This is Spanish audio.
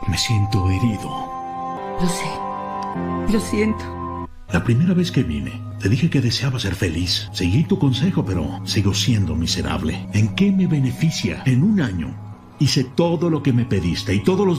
Me siento herido. Lo sé. Lo siento. La primera vez que vine, te dije que deseaba ser feliz. Seguí tu consejo, pero sigo siendo miserable. ¿En qué me beneficia? En un año hice todo lo que me pediste y todos los